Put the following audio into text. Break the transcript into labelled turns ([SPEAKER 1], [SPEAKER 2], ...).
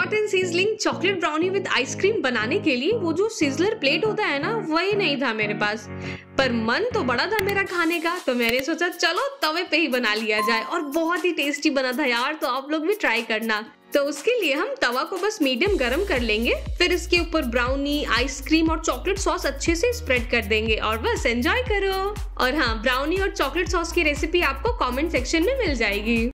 [SPEAKER 1] Hot and sizzling chocolate brownie with ice cream बनाने के लिए वो जो सिजलर प्लेट होता है ना, वही नहीं था मेरे पास। पर मन तो बड़ा था मेरा खाने का, तो मैंने सोचा चलो तवे पे ही बना लिया जाए। और बहुत ही टेस्टी बना था यार, तो आप लोग भी ट्राई करना। तो उसके लिए हम तवा को बस मीडियम गरम कर लेंगे, फिर इसके ऊपर ब्राउनी, आइसक्रीम और चॉकलेट सॉस अच्छे से स्प्रेड कर देंगे और बस एंजॉय करो। और हाँ, ब्राउनी और चॉकलेट सॉस की रेसिपी आपको कमेंट सेक्शन में मिल जाएगी।